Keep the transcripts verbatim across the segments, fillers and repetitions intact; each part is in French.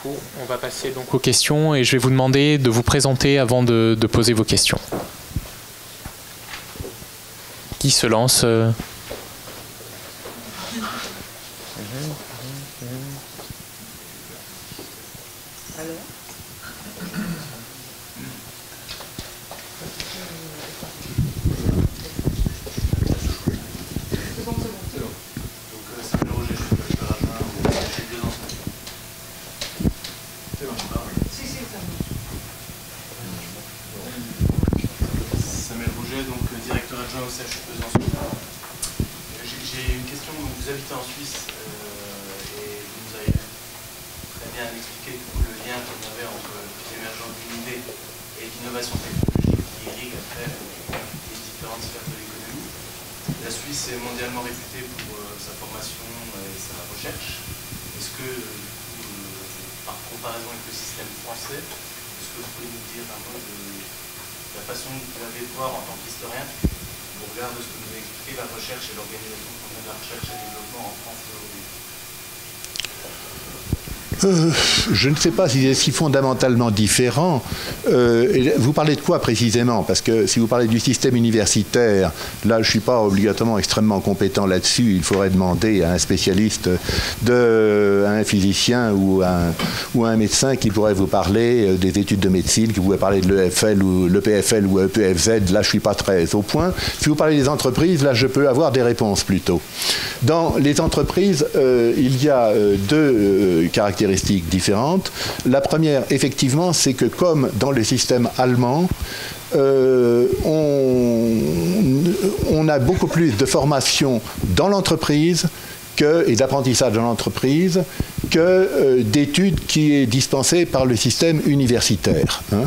coup, on va passer donc aux questions et je vais vous demander de vous présenter avant de, de poser vos questions. Qui se lance euh... Euh, je ne sais pas si c'est si fondamentalement différent. Euh, vous parlez de quoi précisément? Parce que si vous parlez du système universitaire, là je ne suis pas obligatoirement extrêmement compétent là-dessus. Il faudrait demander à un spécialiste, de, à un physicien ou à un, ou à un médecin qui pourrait vous parler des études de médecine, qui pourrait parler de l'E F L ou l'E P F L ou E P F Z. Là je ne suis pas très au point. Si vous parlez des entreprises, là je peux avoir des réponses plutôt. Dans les entreprises, euh, il y a euh, deux euh, caractéristiques différentes. La première, effectivement, c'est que comme dans le système allemand, euh, on, on a beaucoup plus de formation dans l'entreprise que, et d'apprentissage dans l'entreprise que euh, d'études qui est dispensée par le système universitaire. Hein.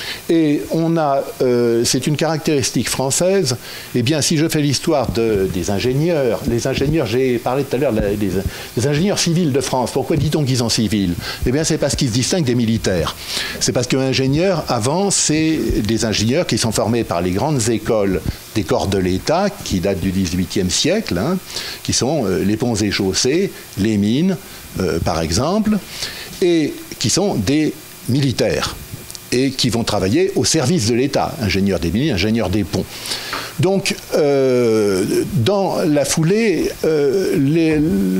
Et on a, euh, c'est une caractéristique française. Eh bien, si je fais l'histoire de, des ingénieurs, les ingénieurs, j'ai parlé tout à l'heure des, des ingénieurs civils de France. Pourquoi dit-on qu'ils sont civils? Eh bien, c'est parce qu'ils se distinguent des militaires. C'est parce qu'un ingénieur, avant, c'est des ingénieurs qui sont formés par les grandes écoles des corps de l'État, qui datent du dix-huitième siècle, hein, qui sont euh, les ponts et chaussées, les mines, euh, par exemple, et qui sont des militaires et qui vont travailler au service de l'État, ingénieurs des mines, ingénieurs des ponts. Donc, euh, dans la foulée, euh, les,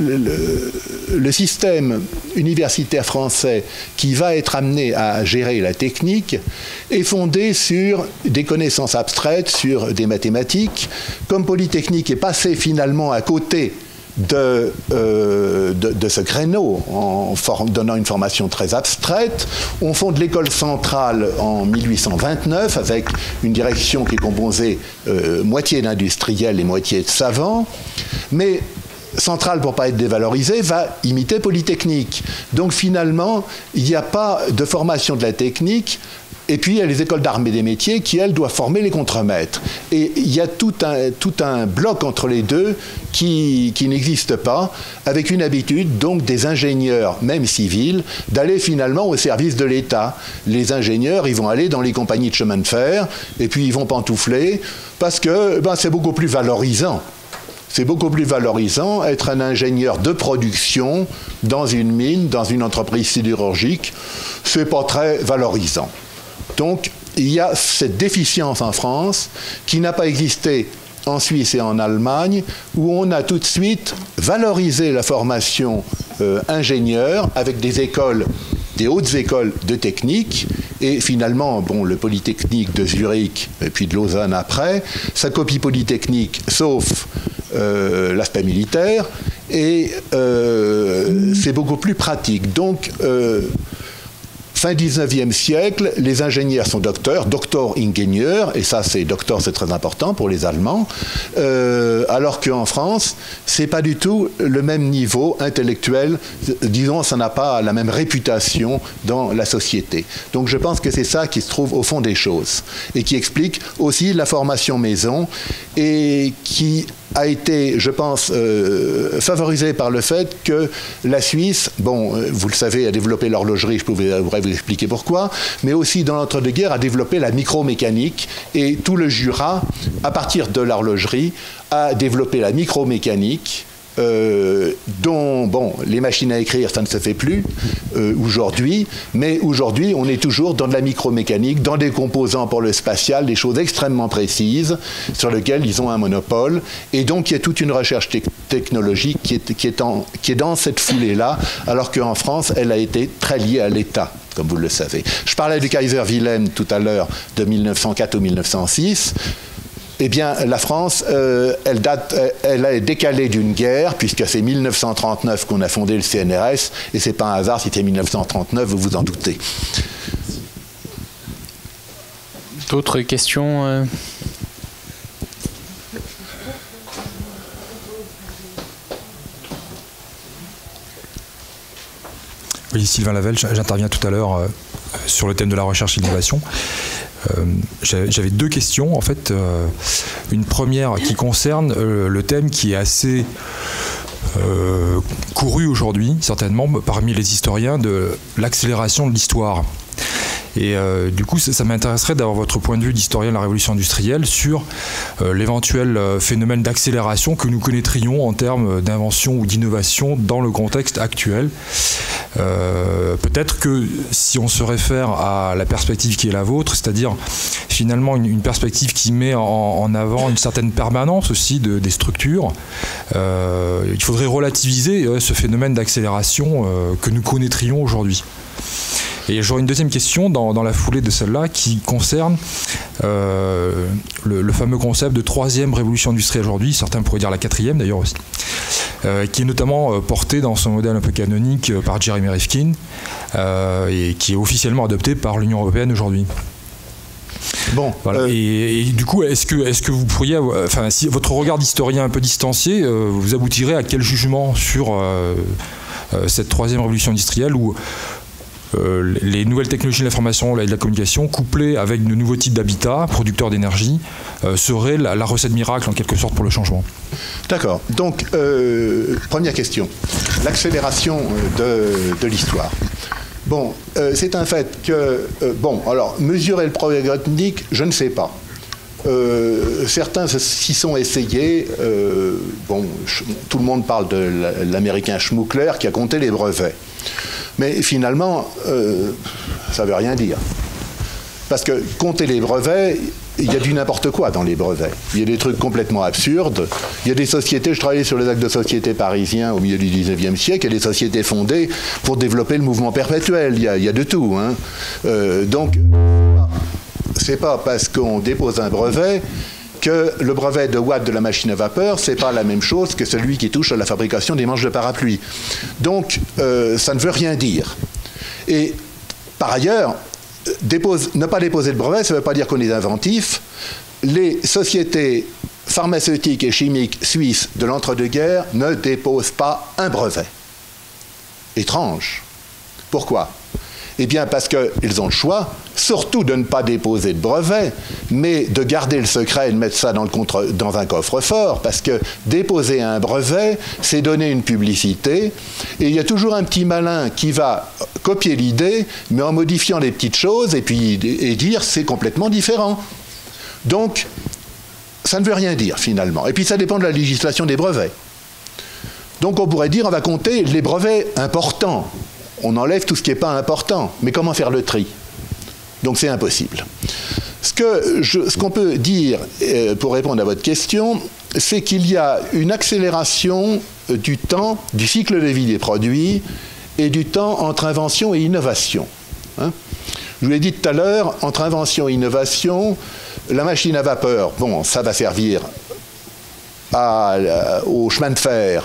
le, le système universitaire français qui va être amené à gérer la technique est fondé sur des connaissances abstraites, sur des mathématiques. Comme Polytechnique est passé finalement à côté De, euh, de, de ce créneau, en form, donnant une formation très abstraite. On fonde l'école centrale en mille huit cent vingt-neuf avec une direction qui est composée euh, moitié d'industriels et moitié de savants, mais Centrale, pour ne pas être dévalorisée, va imiter Polytechnique. Donc finalement, il n'y a pas de formation de la technique. Et puis, il y a les écoles d'armes et des métiers qui, elles, doivent former les contremaîtres. Et il y a tout un, tout un bloc entre les deux qui, qui n'existe pas, avec une habitude, donc, des ingénieurs, même civils, d'aller finalement au service de l'État. Les ingénieurs, ils vont aller dans les compagnies de chemin de fer, et puis ils vont pantoufler, parce que ben, c'est beaucoup plus valorisant. C'est beaucoup plus valorisant être un ingénieur de production dans une mine, dans une entreprise sidérurgique. C'est pas très valorisant. Donc, il y a cette déficience en France qui n'a pas existé en Suisse et en Allemagne, où on a tout de suite valorisé la formation euh, ingénieur avec des écoles, des hautes écoles de technique, et finalement, bon, le Polytechnique de Zurich, et puis de Lausanne après, ça copie Polytechnique, sauf euh, l'aspect militaire, et euh, c'est beaucoup plus pratique. Donc, euh, fin dix-neuvième siècle, les ingénieurs sont docteurs, doctor ingénieur, et ça, c'est docteur, c'est très important pour les Allemands, euh, alors qu'en France, c'est pas du tout le même niveau intellectuel, disons, ça n'a pas la même réputation dans la société. Donc je pense que c'est ça qui se trouve au fond des choses, et qui explique aussi la formation maison, et qui a été, je pense, euh, favorisé par le fait que la Suisse, bon, vous le savez, a développé l'horlogerie, je pourrais vous expliquer pourquoi, mais aussi dans l'entre-deux-guerres a développé la micromécanique, et tout le Jura, à partir de l'horlogerie, a développé la micromécanique, euh, dont, bon, les machines à écrire, ça ne se fait plus euh, aujourd'hui, mais aujourd'hui, on est toujours dans de la micromécanique, dans des composants pour le spatial, des choses extrêmement précises sur lesquelles ils ont un monopole. Et donc, il y a toute une recherche te technologique qui est, qui, est en, qui est dans cette foulée-là, alors qu'en France, elle a été très liée à l'État, comme vous le savez. Je parlais du Kaiser Wilhelm tout à l'heure, de mille neuf cent quatre ou mille neuf cent six. Eh bien, la France, euh, elle, date, elle est décalée d'une guerre, puisque c'est mille neuf cent trente-neuf qu'on a fondé le C N R S, et c'est pas un hasard si c'est mille neuf cent trente-neuf, vous vous en doutez. D'autres questions euh... Oui, Sylvain Lavelle, j'interviens tout à l'heure euh, sur le thème de la recherche et l'innovation. Euh, J'avais deux questions, en fait. Euh, une première qui concerne euh, le thème qui est assez euh, couru aujourd'hui, certainement, parmi les historiens, de l'accélération de l'histoire. Et euh, du coup, ça, ça m'intéresserait d'avoir votre point de vue d'historien de la révolution industrielle sur euh, l'éventuel euh, phénomène d'accélération que nous connaîtrions en termes d'invention ou d'innovation dans le contexte actuel. Euh, Peut-être que si on se réfère à la perspective qui est la vôtre, c'est-à-dire finalement une, une perspective qui met en, en avant une certaine permanence aussi de, des structures, euh, il faudrait relativiser euh, ce phénomène d'accélération euh, que nous connaîtrions aujourd'hui. Et j'aurais une deuxième question dans, dans la foulée de celle-là qui concerne euh, le, le fameux concept de troisième révolution industrielle aujourd'hui, certains pourraient dire la quatrième d'ailleurs aussi, euh, qui est notamment euh, porté dans son modèle un peu canonique euh, par Jeremy Rifkin euh, et qui est officiellement adopté par l'Union européenne aujourd'hui. Bon, voilà. euh... et, et du coup, est-ce que, est-ce que vous pourriez, avoir, enfin, si votre regard d'historien un peu distancié, euh, vous aboutirez à quel jugement sur euh, euh, cette troisième révolution industrielle où Euh, les nouvelles technologies de l'information et de la communication, couplées avec de nouveaux types d'habitats, producteurs d'énergie, euh, seraient la, la recette miracle en quelque sorte pour le changement? D'accord. Donc, euh, première question. L'accélération de, de l'histoire. Bon, euh, c'est un fait que... Euh, bon, alors, mesurer le progrès technique, je ne sais pas. Euh, certains s'y sont essayés. Euh, bon, tout le monde parle de l'américain Schmuckler qui a compté les brevets. Mais finalement, euh, ça ne veut rien dire. Parce que compter les brevets, il y a du n'importe quoi dans les brevets. Il y a des trucs complètement absurdes. Il y a des sociétés, je travaillais sur les actes de société parisiens au milieu du dix-neuvième siècle, il y a des sociétés fondées pour développer le mouvement perpétuel. Il y a, il y a de tout. Hein. Euh, donc, c'est pas parce qu'on dépose un brevet que le brevet de Watt de la machine à vapeur, c'est pas la même chose que celui qui touche à la fabrication des manches de parapluie. Donc, euh, ça ne veut rien dire. Et par ailleurs, dépose, ne pas déposer le brevet, ça ne veut pas dire qu'on est inventif. Les sociétés pharmaceutiques et chimiques suisses de l'entre-deux-guerres ne déposent pas un brevet. Étrange. Pourquoi ? Eh bien, parce qu'ils ont le choix, surtout de ne pas déposer de brevet, mais de garder le secret et de mettre ça dans, le contre, dans un coffre-fort, parce que déposer un brevet, c'est donner une publicité, et il y a toujours un petit malin qui va copier l'idée, mais en modifiant les petites choses, et puis et dire c'est complètement différent. Donc, ça ne veut rien dire, finalement. Et puis, ça dépend de la législation des brevets. Donc, on pourrait dire, on va compter les brevets importants. On enlève tout ce qui n'est pas important. Mais comment faire le tri? Donc c'est impossible. Ce que je, ce qu'on peut dire, euh, pour répondre à votre question, c'est qu'il y a une accélération du temps, du cycle de vie des produits et du temps entre invention et innovation. Hein? Je vous l'ai dit tout à l'heure, entre invention et innovation, la machine à vapeur, bon, ça va servir à, à, au chemin de fer.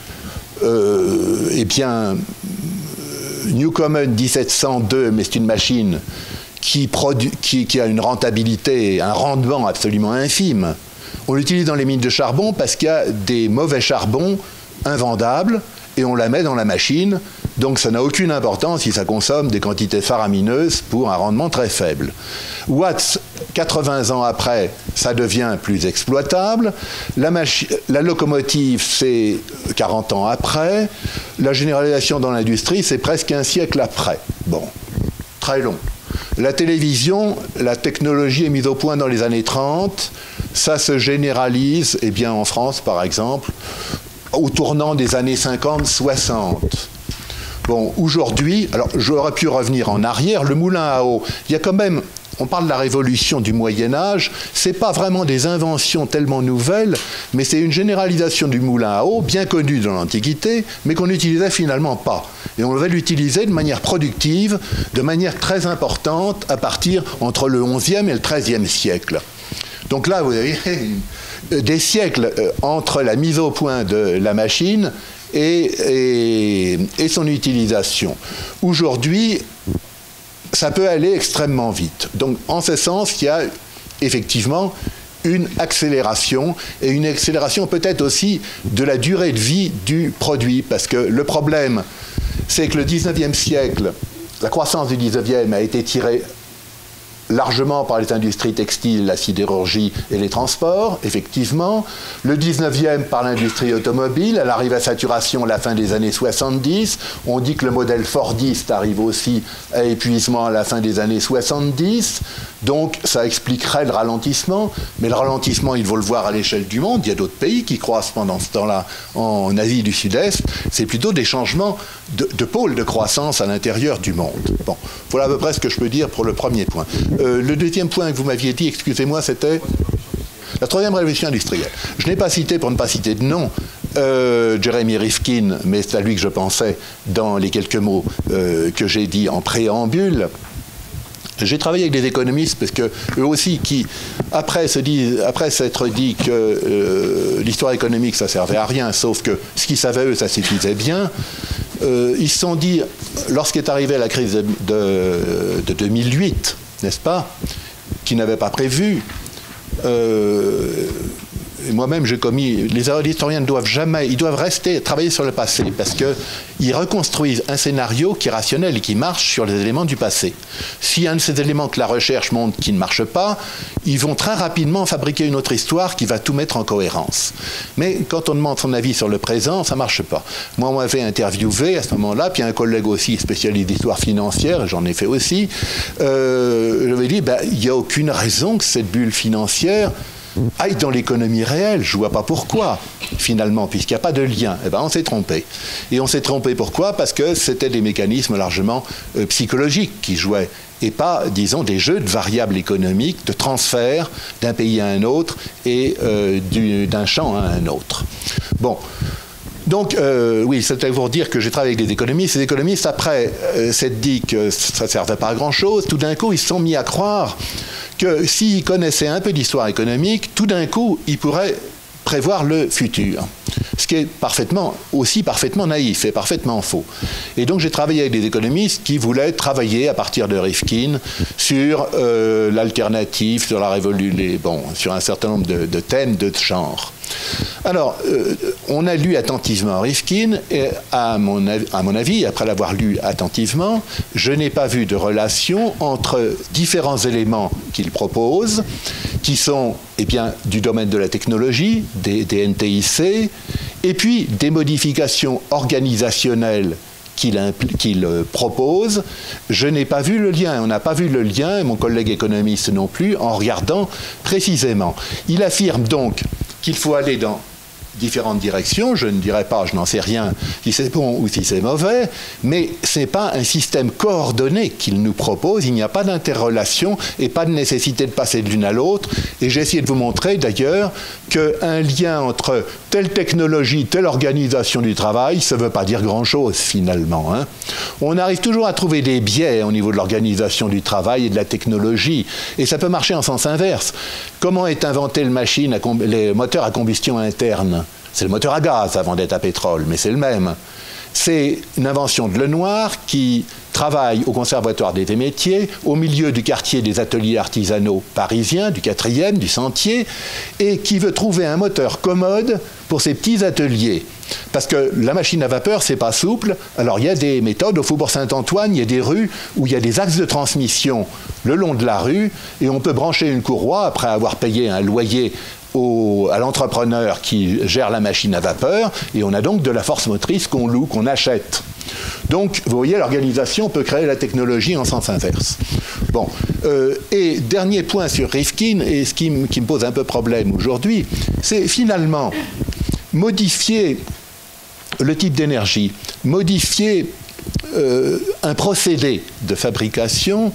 Euh, eh bien... Newcomen dix-sept cent deux, mais c'est une machine qui, produit, qui, qui a une rentabilité, un rendement absolument infime. On l'utilise dans les mines de charbon parce qu'il y a des mauvais charbons invendables et on la met dans la machine. Donc ça n'a aucune importance si ça consomme des quantités faramineuses pour un rendement très faible. Watts, quatre-vingts ans après, ça devient plus exploitable. La, la locomotive, c'est quarante ans après. La généralisation dans l'industrie, c'est presque un siècle après. Bon, très long. La télévision, la technologie est mise au point dans les années trente. Ça se généralise, eh bien en France par exemple, au tournant des années cinquante soixante. Bon, aujourd'hui, alors j'aurais pu revenir en arrière, le moulin à eau, il y a quand même, on parle de la révolution du Moyen-Âge, c'est pas vraiment des inventions tellement nouvelles, mais c'est une généralisation du moulin à eau, bien connu dans l'Antiquité, mais qu'on n'utilisait finalement pas. Et on va l'utiliser de manière productive, de manière très importante, à partir entre le onzième et le treizième siècle. Donc là, vous avez des siècles entre la mise au point de la machine et, et, et son utilisation. Aujourd'hui, ça peut aller extrêmement vite. Donc, en ce sens, il y a effectivement une accélération, et une accélération peut-être aussi de la durée de vie du produit, parce que le problème, c'est que le dix-neuvième siècle, la croissance du dix-neuvième a été tirée largement par les industries textiles, la sidérurgie et les transports, effectivement. Le dix-neuvième par l'industrie automobile, elle arrive à saturation à la fin des années soixante-dix. On dit que le modèle fordiste arrive aussi à épuisement à la fin des années soixante-dix. Donc ça expliquerait le ralentissement, mais le ralentissement, il faut le voir à l'échelle du monde. Il y a d'autres pays qui croissent pendant ce temps-là en Asie du Sud-Est. C'est plutôt des changements de, de pôle de croissance à l'intérieur du monde. Bon, voilà à peu près ce que je peux dire pour le premier point. Euh, le deuxième point que vous m'aviez dit, excusez-moi, c'était la troisième révolution industrielle. Je n'ai pas cité, pour ne pas citer de nom, euh, Jeremy Rifkin, mais c'est à lui que je pensais dans les quelques mots euh, que j'ai dit en préambule. J'ai travaillé avec des économistes parce que eux aussi, qui après se disent, après s'être dit que euh, l'histoire économique ça servait à rien, sauf que ce qu'ils savaient eux, ça suffisait bien. Euh, ils se sont dit, lorsqu'est arrivée la crise de, de, de deux mille huit, n'est-ce pas, qu'ils n'avaient pas prévu. Euh, et moi-même, j'ai commis. Les historiens ne doivent jamais, ils doivent rester, travailler sur le passé, parce qu'ils reconstruisent un scénario qui est rationnel et qui marche sur les éléments du passé. S'il y a un de ces éléments que la recherche montre qui ne marche pas, ils vont très rapidement fabriquer une autre histoire qui va tout mettre en cohérence. Mais quand on demande son avis sur le présent, ça ne marche pas. Moi, on m'avait interviewé à ce moment-là, puis un collègue aussi spécialiste d'histoire financière, j'en ai fait aussi, euh, je lui ai dit, ben, il n'y a aucune raison que cette bulle financière aille dans l'économie réelle. Je ne vois pas pourquoi, finalement, puisqu'il n'y a pas de lien. Eh ben, on s'est trompé. Et on s'est trompé pourquoi? Parce que c'était des mécanismes largement euh, psychologiques qui jouaient, et pas, disons, des jeux de variables économiques, de transfert d'un pays à un autre et euh, du, d'un champ à un autre. Bon. Donc, euh, oui, c'était pour dire que j'ai travaillé avec des économistes. Ces économistes, après euh, s'être dit que ça ne servait pas à grand-chose, tout d'un coup, ils se sont mis à croire que s'ils connaissaient un peu d'histoire économique, tout d'un coup, ils pourraient prévoir le futur. Ce qui est parfaitement, aussi parfaitement naïf et parfaitement faux. Et donc j'ai travaillé avec des économistes qui voulaient travailler à partir de Rifkin sur euh, l'alternative, sur la révolution, bon, sur un certain nombre de, de thèmes de genre. Alors, euh, on a lu attentivement Rifkin, et à mon, avis, à mon avis, après l'avoir lu attentivement, je n'ai pas vu de relation entre différents éléments qu'il propose, qui sont eh bien, du domaine de la technologie, des, des N T I C, et puis des modifications organisationnelles qu'il qu'il propose. Je n'ai pas vu le lien, on n'a pas vu le lien, et mon collègue économiste non plus, en regardant précisément. Il affirme donc qu'il faut aller dans différentes directions. Je ne dirais pas, je n'en sais rien, si c'est bon ou si c'est mauvais, mais ce n'est pas un système coordonné qu'il nous propose. Il n'y a pas d'interrelation et pas de nécessité de passer de l'une à l'autre. Et j'ai essayé de vous montrer d'ailleurs qu'un lien entre telle technologie, telle organisation du travail, ça ne veut pas dire grand-chose finalement. Hein. On arrive toujours à trouver des biais au niveau de l'organisation du travail et de la technologie. Et ça peut marcher en sens inverse. Comment est inventé le machine à les moteurs à combustion interne? C'est le moteur à gaz avant d'être à pétrole, mais c'est le même. C'est une invention de Lenoir qui travaille au Conservatoire des métiers, au milieu du quartier des ateliers artisanaux parisiens, du quatrième, du Sentier, et qui veut trouver un moteur commode pour ses petits ateliers. Parce que la machine à vapeur, c'est pas souple. Alors il y a des méthodes. Au Faubourg Saint-Antoine, il y a des rues où il y a des axes de transmission le long de la rue, et on peut brancher une courroie après avoir payé un loyer Au, à l'entrepreneur qui gère la machine à vapeur, et on a donc de la force motrice qu'on loue, qu'on achète. Donc, vous voyez, l'organisation peut créer la technologie en sens inverse. Bon, euh, et dernier point sur Rifkin, et ce qui, qui me pose un peu problème aujourd'hui, c'est finalement modifier le type d'énergie. Modifier euh, un procédé de fabrication,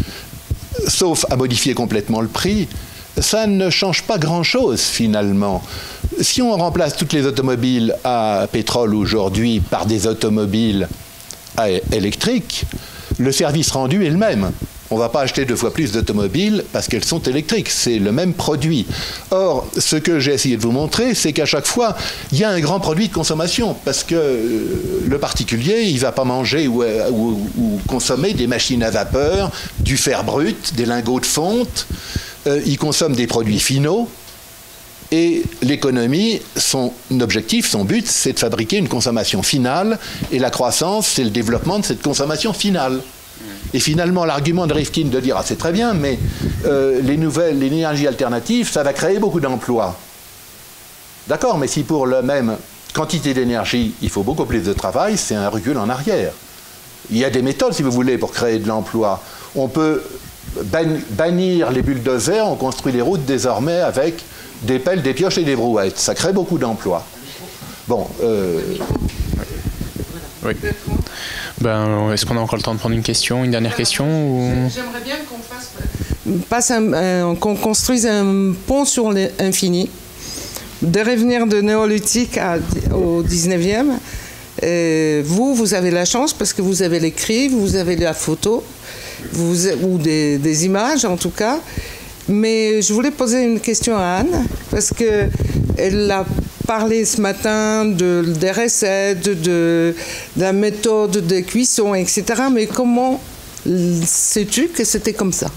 sauf à modifier complètement le prix, ça ne change pas grand-chose finalement. Si on remplace toutes les automobiles à pétrole aujourd'hui par des automobiles à électriques, le service rendu est le même. On ne va pas acheter deux fois plus d'automobiles parce qu'elles sont électriques. C'est le même produit. Or, ce que j'ai essayé de vous montrer, c'est qu'à chaque fois, il y a un grand produit de consommation parce que le particulier, il ne va pas manger ou, ou, ou consommer des machines à vapeur, du fer brut, des lingots de fonte. Euh, il consomme des produits finaux. Et l'économie, son objectif, son but, c'est de fabriquer une consommation finale. Et la croissance, c'est le développement de cette consommation finale. Et finalement, l'argument de Rifkin de dire « Ah, c'est très bien, mais euh, les nouvelles, les énergies alternatives, ça va créer beaucoup d'emplois. » D'accord, mais si pour la même quantité d'énergie, il faut beaucoup plus de travail, c'est un recul en arrière. Il y a des méthodes, si vous voulez, pour créer de l'emploi. On peut bannir les bulldozers, on construit les routes désormais avec des pelles, des pioches et des brouettes. Ça crée beaucoup d'emplois. Bon. Euh... Oui. Ben, est-ce qu'on a encore le temps de prendre une question, une dernière question ou... J'aimerais bien qu'on fasse, passe un, un, qu'on construise un pont sur l'infini, de revenir de néolithique à, au dix-neuvième. Et vous, vous avez la chance parce que vous avez l'écrit, vous avez la photo, vous, ou des, des images en tout cas. Mais je voulais poser une question à Anne parce que elle a parlé ce matin de, des recettes, de, de la méthode de cuisson, et cetera. Mais comment sais-tu que c'était comme ça?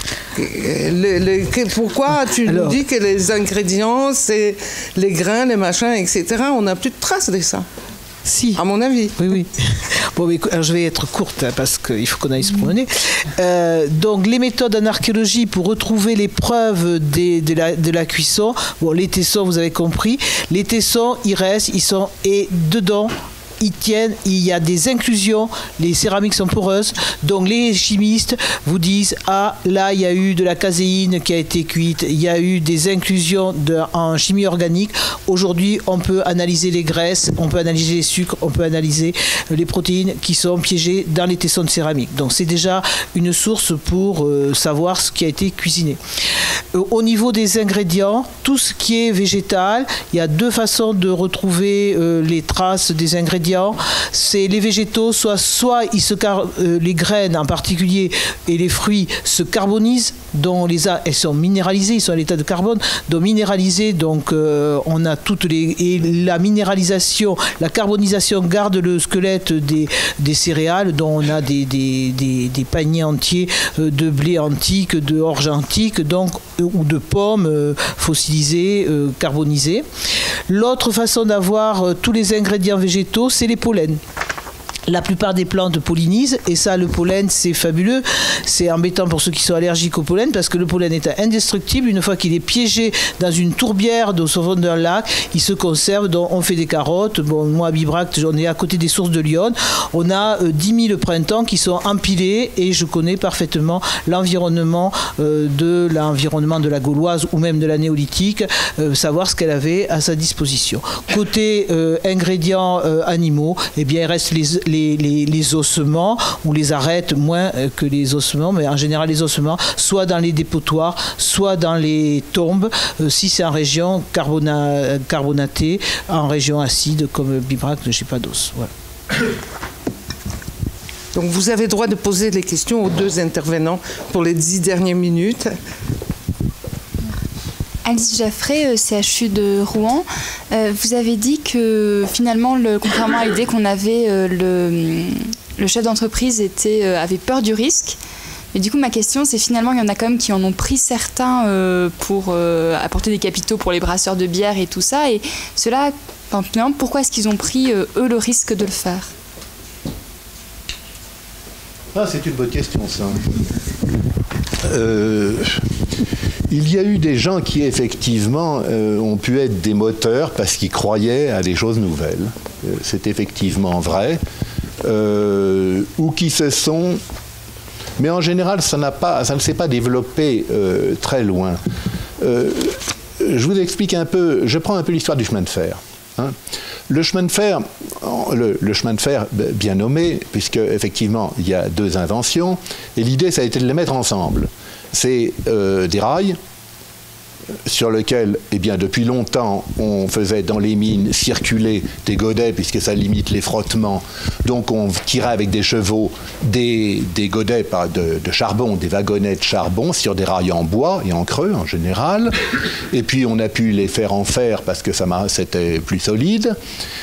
Le, le, pourquoi tu Alors, nous dis que les ingrédients, c'est les grains, les machins, et cetera. On n'a plus de traces de ça. Si. À mon avis. Oui, oui. Bon, mais, alors je vais être courte hein, parce qu'il faut qu'on aille se promener. Euh, donc, les méthodes en archéologie pour retrouver les preuves des, de, la, de la cuisson. Bon, les tessons, vous avez compris. Les tessons, ils restent, ils sont et dedans. Ils tiennent, il y a des inclusions, les céramiques sont poreuses, donc les chimistes vous disent ah là il y a eu de la caséine qui a été cuite, il y a eu des inclusions de, en chimie organique. Aujourd'hui on peut analyser les graisses, on peut analyser les sucres, on peut analyser les protéines qui sont piégées dans les tessons de céramique. Donc c'est déjà une source pour euh, savoir ce qui a été cuisiné. Euh, au niveau des ingrédients, tout ce qui est végétal, il y a deux façons de retrouver euh, les traces des ingrédients. C'est les végétaux, soit, soit ils se car euh, les graines en particulier et les fruits se carbonisent, dont les a, elles sont minéralisées, ils sont à l'état de carbone, donc minéralisées, donc euh, on a toutes les et la minéralisation, la carbonisation garde le squelette des, des céréales, dont on a des, des, des, des paniers entiers euh, de blé antique, de orge antique, donc euh, ou de pommes euh, fossilisées, euh, carbonisées. L'autre façon d'avoir euh, tous les ingrédients végétaux, c'est les pollens. La plupart des plantes pollinisent et ça, le pollen, c'est fabuleux. C'est embêtant pour ceux qui sont allergiques au pollen parce que le pollen est indestructible. Une fois qu'il est piégé dans une tourbière au fond d'un lac, il se conserve. Donc on fait des carottes. Bon, moi, à Bibracte, on est à côté des sources de Lyon. On a euh, dix mille printemps qui sont empilés et je connais parfaitement l'environnement euh, de l'environnement de la Gauloise ou même de la néolithique, euh, savoir ce qu'elle avait à sa disposition. Côté euh, ingrédients euh, animaux, eh bien, il reste les Les, les, les ossements, on les arrête moins que les ossements, mais en général les ossements, soit dans les dépotoirs, soit dans les tombes, euh, si c'est en région carbona, carbonatée, en région acide comme Bibracte, je n'ai pas d'os. Voilà. Donc vous avez le droit de poser les questions aux deux intervenants pour les dix dernières minutes. Alice Jaffray, C H U de Rouen. Euh, vous avez dit que finalement, le, contrairement à l'idée qu'on avait, euh, le, le chef d'entreprise était, euh, avait peur du risque. Et du coup, ma question, c'est finalement, il y en a quand même qui en ont pris certains euh, pour euh, apporter des capitaux pour les brasseurs de bière et tout ça. Et cela, enfin, pourquoi est-ce qu'ils ont pris, euh, eux, le risque de le faire ? Ah, c'est une bonne question, ça. Euh... Il y a eu des gens qui, effectivement, euh, ont pu être des moteurs parce qu'ils croyaient à des choses nouvelles. Euh, c'est effectivement vrai. Euh, ou qui se sont... Mais en général, ça, n'a pas, ça ne s'est pas développé euh, très loin. Euh, je vous explique un peu... Je prends un peu l'histoire du chemin de fer. Hein. Le chemin de fer, le, le chemin de fer bien nommé, puisque effectivement il y a deux inventions, et l'idée ça a été de les mettre ensemble. C'est euh, des rails sur lesquels, eh bien, depuis longtemps, on faisait dans les mines circuler des godets, puisque ça limite les frottements. Donc on tirait avec des chevaux des, des godets de, de charbon, des wagonnets de charbon sur des rails en bois et en creux en général. Et puis on a pu les faire en fer parce que ça c'était plus solide.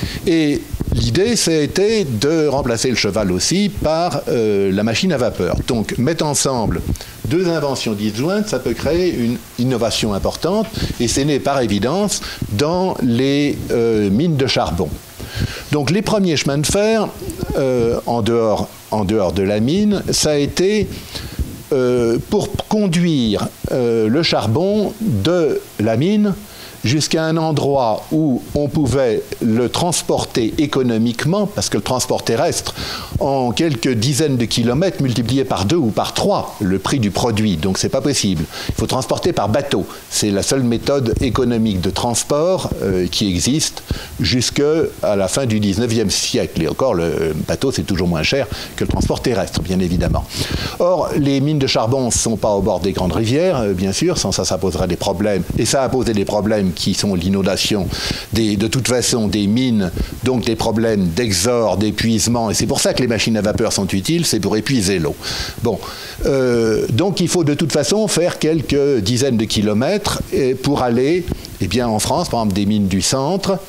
Et l'idée, c'était de remplacer le cheval aussi par euh, la machine à vapeur. Donc mettre ensemble deux inventions disjointes, ça peut créer une innovation importante, et c'est né par évidence dans les euh, mines de charbon. Donc les premiers chemins de fer, euh, en, dehors, en dehors de la mine, ça a été euh, pour conduire euh, le charbon de la mine jusqu'à un endroit où on pouvait le transporter économiquement, parce que le transport terrestre, en quelques dizaines de kilomètres, multiplié par deux ou par trois le prix du produit, donc c'est pas possible. Il faut transporter par bateau. C'est la seule méthode économique de transport euh, qui existe jusqu'à la fin du dix-neuvième siècle. Et encore, le bateau, c'est toujours moins cher que le transport terrestre, bien évidemment. Or, les mines de charbon ne sont pas au bord des grandes rivières, euh, bien sûr, sans ça, ça poserait des problèmes. Et ça a posé des problèmes qui sont l'inondation de toute façon des mines, donc des problèmes d'exorde, d'épuisement, et c'est pour ça que les machines à vapeur sont utiles, c'est pour épuiser l'eau. Bon, euh, donc il faut de toute façon faire quelques dizaines de kilomètres pour aller, eh bien en France, par exemple des mines du centre,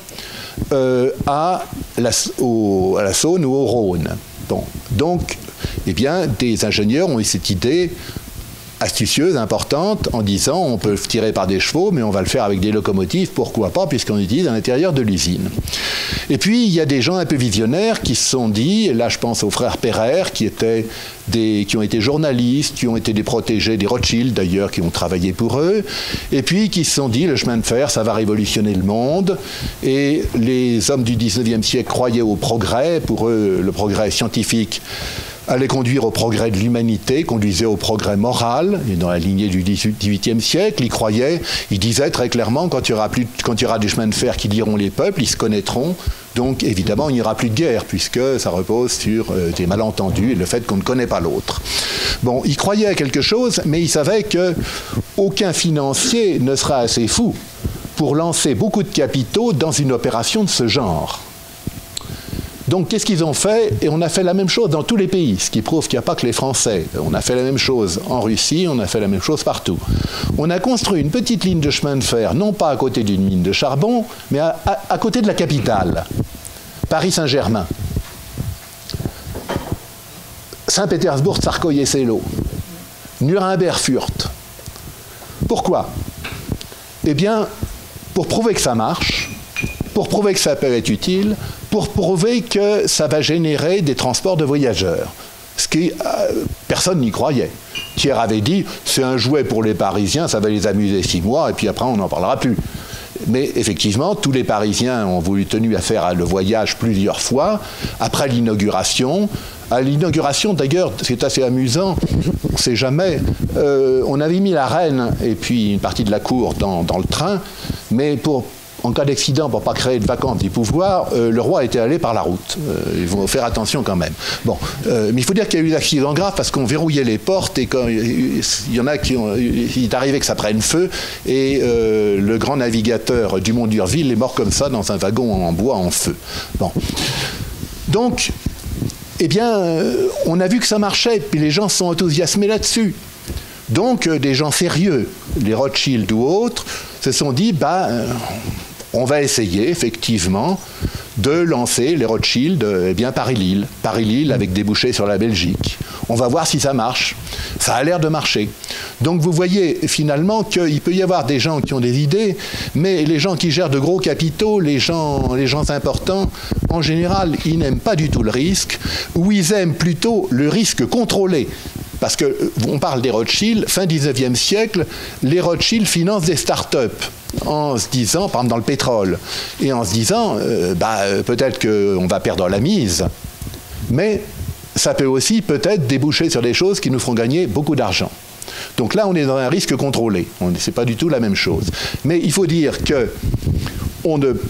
euh, à, la, au, à la Saône ou au Rhône. Bon, donc, eh bien, des ingénieurs ont eu cette idée astucieuse, importante, en disant on peut tirer par des chevaux, mais on va le faire avec des locomotives, pourquoi pas, puisqu'on utilise à l'intérieur de l'usine. Et puis, il y a des gens un peu visionnaires qui se sont dit, et là je pense aux frères Pereire, qui, étaient des, qui ont été journalistes, qui ont été des protégés des Rothschild d'ailleurs, qui ont travaillé pour eux, et puis qui se sont dit, le chemin de fer, ça va révolutionner le monde, et les hommes du dix-neuvième siècle croyaient au progrès, pour eux, le progrès scientifique allait conduire au progrès de l'humanité, conduisait au progrès moral, et dans la lignée du dix-huitième siècle, ils croyaient, ils disaient très clairement, quand il y aura, plus, quand il y aura des chemins de fer qui lieront les peuples, ils se connaîtront, donc évidemment il n'y aura plus de guerre, puisque ça repose sur euh, des malentendus et le fait qu'on ne connaît pas l'autre. Bon, ils croyaient à quelque chose, mais ils savaient qu'aucun financier ne sera assez fou pour lancer beaucoup de capitaux dans une opération de ce genre. Donc, qu'est-ce qu'ils ont fait? Et on a fait la même chose dans tous les pays, ce qui prouve qu'il n'y a pas que les Français. On a fait la même chose en Russie, on a fait la même chose partout. On a construit une petite ligne de chemin de fer, non pas à côté d'une mine de charbon, mais à, à, à côté de la capitale, Paris-Saint-Germain. Saint-Pétersbourg, Tsarskoïe-Selo, Nuremberg-Fürth. Pourquoi? Eh bien, pour prouver que ça marche, pour prouver que ça peut être utile, pour prouver que ça va générer des transports de voyageurs. Ce qui, euh, personne n'y croyait. Thiers avait dit, c'est un jouet pour les Parisiens, ça va les amuser six mois, et puis après on n'en parlera plus. Mais effectivement, tous les Parisiens ont voulu tenu à faire le voyage plusieurs fois, après l'inauguration. À l'inauguration, d'ailleurs, c'est assez amusant, on ne sait jamais, euh, on avait mis la reine et puis une partie de la cour dans, dans le train, mais pour... en cas d'accident, pour ne pas créer de vacances du pouvoir, euh, le roi était allé par la route. Euh, il faut faire attention quand même. Bon, euh, mais il faut dire qu'il y a eu des accidents graves parce qu'on verrouillait les portes et quand il y en a qui ont, il est arrivé que ça prenne feu et euh, le grand navigateur Dumont d'Urville est mort comme ça dans un wagon en bois en feu. Bon, donc, eh bien, euh, on a vu que ça marchait, puis les gens se sont enthousiasmés là-dessus. Donc, euh, des gens sérieux, les Rothschild ou autres, se sont dit, bah, euh, on va essayer effectivement de lancer les Rothschild, eh bien Paris-Lille, Paris-Lille avec des débouchés sur la Belgique. On va voir si ça marche. Ça a l'air de marcher. Donc vous voyez finalement qu'il peut y avoir des gens qui ont des idées, mais les gens qui gèrent de gros capitaux, les gens, les gens importants, en général, ils n'aiment pas du tout le risque, ou ils aiment plutôt le risque contrôlé. Parce qu'on parle des Rothschild, fin dix-neuvième siècle, les Rothschild financent des start-up en se disant, par exemple dans le pétrole, et en se disant, euh, bah, peut-être qu'on va perdre la mise, mais ça peut aussi peut-être déboucher sur des choses qui nous feront gagner beaucoup d'argent. Donc là, on est dans un risque contrôlé. Ce n'est pas du tout la même chose. Mais il faut dire que on ne,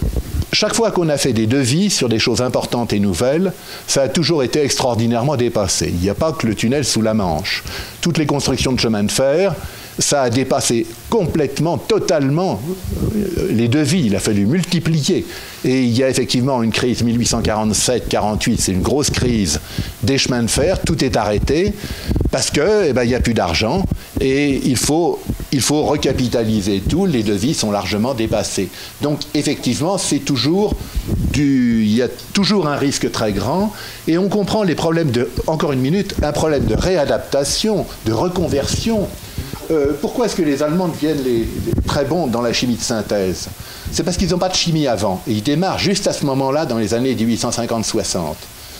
chaque fois qu'on a fait des devis sur des choses importantes et nouvelles, ça a toujours été extraordinairement dépassé. Il n'y a pas que le tunnel sous la Manche. Toutes les constructions de chemin de fer, ça a dépassé complètement, totalement les devis. Il a fallu multiplier. Et il y a effectivement une crise mille huit cent quarante-sept quarante-huit, c'est une grosse crise des chemins de fer. Tout est arrêté parce que, eh ben, il n'y a plus d'argent et il faut, il faut recapitaliser tout. Les devis sont largement dépassés. Donc, effectivement, c'est toujours du, il y a toujours un risque très grand et on comprend les problèmes de, encore une minute, un problème de réadaptation, de reconversion. Euh, pourquoi est-ce que les Allemands deviennent les, les très bons dans la chimie de synthèse? C'est parce qu'ils n'ont pas de chimie avant. Et ils démarrent juste à ce moment-là, dans les années mille huit cent cinquante soixante.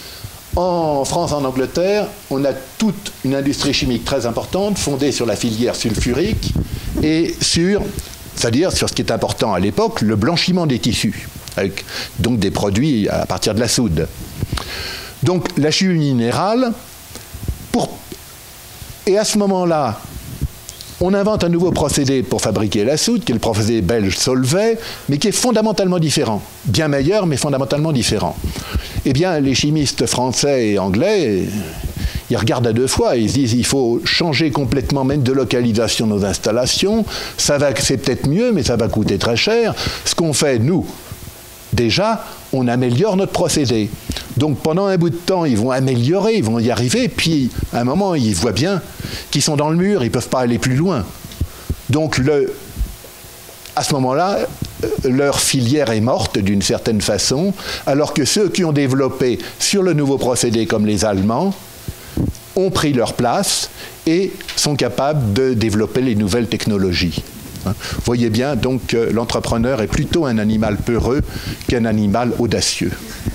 En France, en Angleterre, on a toute une industrie chimique très importante, fondée sur la filière sulfurique et sur, c'est-à-dire sur ce qui est important à l'époque, le blanchiment des tissus, avec donc des produits à partir de la soude. Donc la chimie minérale, pour... et à ce moment-là, on invente un nouveau procédé pour fabriquer la soude, qui est le procédé belge Solvay, mais qui est fondamentalement différent. Bien meilleur, mais fondamentalement différent. Eh bien, les chimistes français et anglais, ils regardent à deux fois et ils se disent il faut changer complètement même de localisation de nos installations. Ça va, c'est peut-être mieux, mais ça va coûter très cher. Ce qu'on fait, nous, déjà, on améliore notre procédé. Donc pendant un bout de temps, ils vont améliorer, ils vont y arriver, puis à un moment, ils voient bien qu'ils sont dans le mur, ils ne peuvent pas aller plus loin. Donc le, à ce moment-là, leur filière est morte d'une certaine façon, alors que ceux qui ont développé sur le nouveau procédé, comme les Allemands, ont pris leur place et sont capables de développer les nouvelles technologies. Vous voyez bien donc que l'entrepreneur est plutôt un animal peureux qu'un animal audacieux.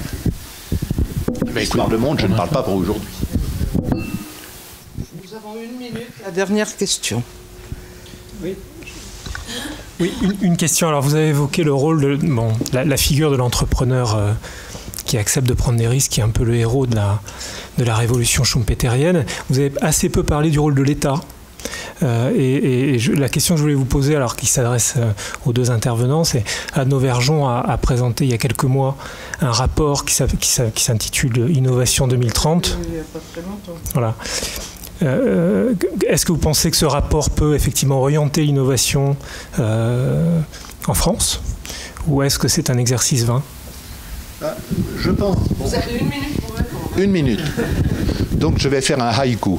Histoire de monde, je ne parle pas pour aujourd'hui. Nous avons une minute. La dernière question. Oui. Oui, une, une question. Alors, vous avez évoqué le rôle de bon, la, la figure de l'entrepreneur euh, qui accepte de prendre des risques, qui est un peu le héros de la, de la révolution schumpeterienne. Vous avez assez peu parlé du rôle de l'État. Euh, et et je, la question que je voulais vous poser, alors qui s'adresse euh, aux deux intervenants, c'est Adno Verjon a, a présenté il y a quelques mois un rapport qui, qui, qui s'intitule Innovation deux mille trente. Il n'y a pas très longtemps. Voilà. Euh, est-ce que vous pensez que ce rapport peut effectivement orienter l'innovation euh, en France, ou est-ce que c'est un exercice vain? Ah, je pense. Vous avez une minute pour répondre. Une minute. Donc je vais faire un haïku.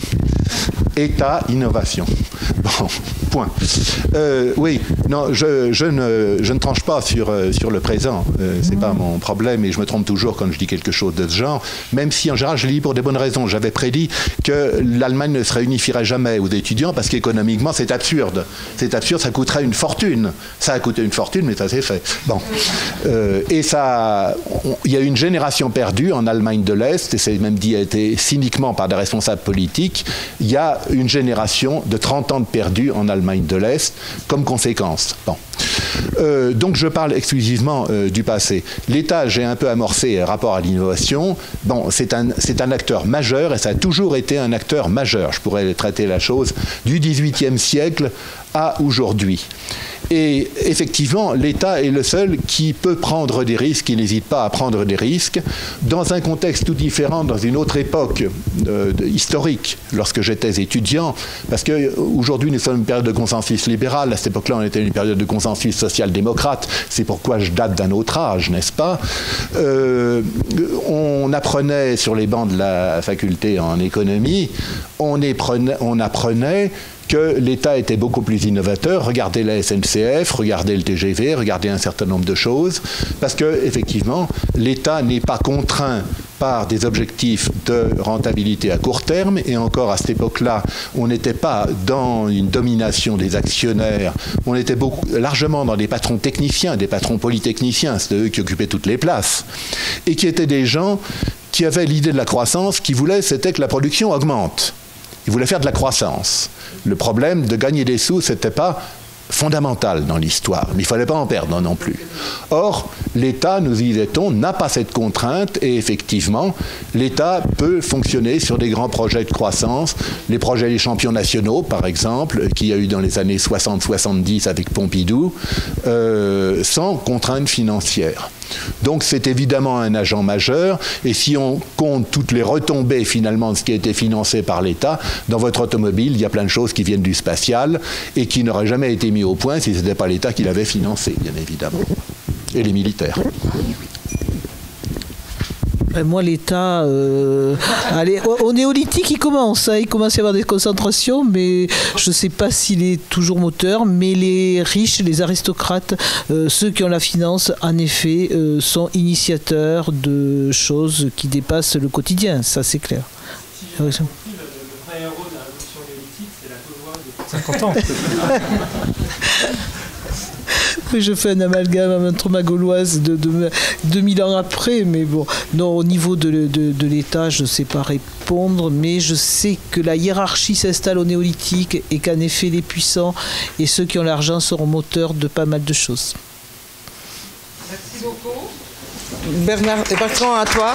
État, innovation. Bon, point. Euh, oui, non, je, je, ne, je ne tranche pas sur, sur le présent. Euh, c'est pas mon problème et je me trompe toujours quand je dis quelque chose de ce genre, même si en général je le dis pour des bonnes raisons. J'avais prédit que l'Allemagne ne se réunifierait jamais aux étudiants parce qu'économiquement c'est absurde. C'est absurde, ça coûterait une fortune. Ça a coûté une fortune, mais ça s'est fait. Bon. Euh, et ça, il y a une génération perdue en Allemagne de l'Est, et c'est même dit a été cyniquement par des responsables politiques. Il y a une génération de trente ans de perdus en Allemagne de l'Est comme conséquence. Bon. Euh, donc je parle exclusivement euh, du passé. L'État, j'ai un peu amorcé rapport à l'innovation. Bon, c'est un, c'est un acteur majeur et ça a toujours été un acteur majeur. Je pourrais traiter la chose du dix-huitième siècle à aujourd'hui. Et effectivement, l'État est le seul qui peut prendre des risques, qui n'hésite pas à prendre des risques, dans un contexte tout différent, dans une autre époque euh, historique, lorsque j'étais étudiant, parce qu'aujourd'hui nous sommes une période de consensus libéral, à cette époque-là on était une période de consensus social-démocrate, c'est pourquoi je date d'un autre âge, n'est-ce pas? euh, On apprenait sur les bancs de la faculté en économie, on, apprenait, on apprenait que l'État était beaucoup plus innovateur. Regardez la S N C F, regardez le T G V, regardez un certain nombre de choses, parce que effectivement, l'État n'est pas contraint par des objectifs de rentabilité à court terme, et encore à cette époque-là, on n'était pas dans une domination des actionnaires, on était beaucoup, largement dans des patrons techniciens, des patrons polytechniciens, c'est eux qui occupaient toutes les places, et qui étaient des gens qui avaient l'idée de la croissance, qui voulaient, c'était que la production augmente. Ils voulaient faire de la croissance. Le problème de gagner des sous, ce n'était pas fondamentale dans l'histoire, mais il ne fallait pas en perdre non plus. Or, l'État, nous disait-on, n'a pas cette contrainte et effectivement, l'État peut fonctionner sur des grands projets de croissance, les projets des champions nationaux, par exemple, qu'il y a eu dans les années soixante soixante-dix avec Pompidou, euh, sans contrainte financière. Donc c'est évidemment un agent majeur, et si on compte toutes les retombées finalement de ce qui a été financé par l'État, dans votre automobile, il y a plein de choses qui viennent du spatial et qui n'auraient jamais été mis au point si ce n'était pas l'État qui l'avait financé, bien évidemment, et les militaires. Moi, l'État, euh, allez, au, au néolithique, il commence, hein, il commence à y avoir des concentrations, mais je ne sais pas s'il est toujours moteur, mais les riches, les aristocrates, euh, ceux qui ont la finance, en effet, euh, sont initiateurs de choses qui dépassent le quotidien, ça c'est clair. Si j'ai bien compris, le, le vrai héros de la révolution néolithique, c'est la Gauloise de cinquante ans. Oui, je fais un amalgame entre ma gauloise de, de deux mille ans après, mais bon, non, au niveau de, de, de l'État, je ne sais pas répondre, mais je sais que la hiérarchie s'installe au néolithique et qu'en effet, les puissants et ceux qui ont l'argent seront moteurs de pas mal de choses. Merci beaucoup. Bernard et Bertrand, à toi.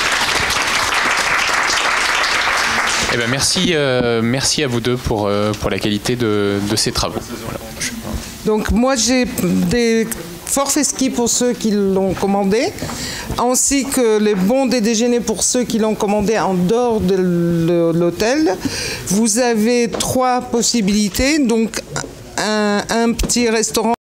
Eh ben merci, euh, merci à vous deux pour, euh, pour la qualité de, de ces travaux. Voilà. Donc moi j'ai des forfaits ski pour ceux qui l'ont commandé, ainsi que les bons des déjeuners pour ceux qui l'ont commandé en dehors de l'hôtel. Vous avez trois possibilités, donc un, un petit restaurant